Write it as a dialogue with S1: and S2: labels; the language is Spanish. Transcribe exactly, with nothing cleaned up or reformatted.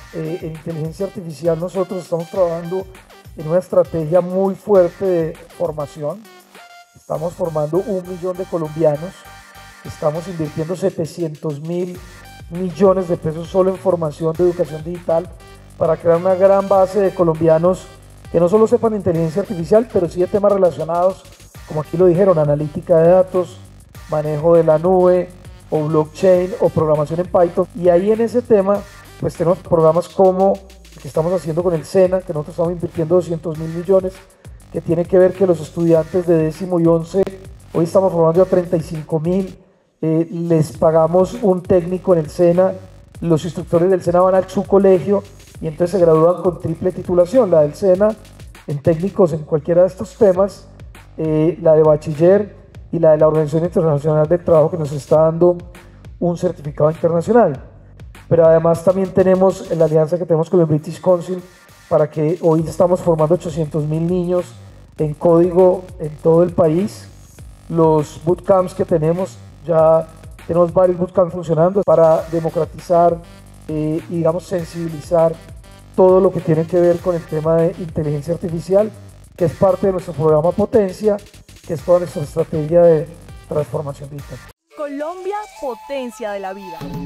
S1: eh, en inteligencia artificial nosotros estamos trabajando en una estrategia muy fuerte de formación. Estamos formando un millón de colombianos, estamos invirtiendo setecientos mil millones de pesos solo en formación de educación digital para crear una gran base de colombianos que no solo sepan inteligencia artificial, pero sí de temas relacionados, como aquí lo dijeron, analítica de datos, manejo de la nube, o blockchain, o programación en Python. Y ahí en ese tema, pues tenemos programas como el que estamos haciendo con el SENA, que nosotros estamos invirtiendo doscientos mil millones, que tiene que ver que los estudiantes de décimo y once, hoy estamos formando a treinta y cinco mil, eh, les pagamos un técnico en el SENA, los instructores del SENA van a su colegio y entonces se gradúan con triple titulación, la del SENA en técnicos en cualquiera de estos temas, eh, la de bachiller y la de la Organización Internacional del Trabajo, que nos está dando un certificado internacional. Pero además también tenemos la alianza que tenemos con el British Council, para que hoy estamos formando ochocientos mil niños en código en todo el país. Los bootcamps que tenemos, ya tenemos varios bootcamps funcionando para democratizar eh, y digamos sensibilizar todo lo que tiene que ver con el tema de inteligencia artificial, que es parte de nuestro programa Potencia, que es toda nuestra estrategia de transformación digital.
S2: Colombia, potencia de la vida.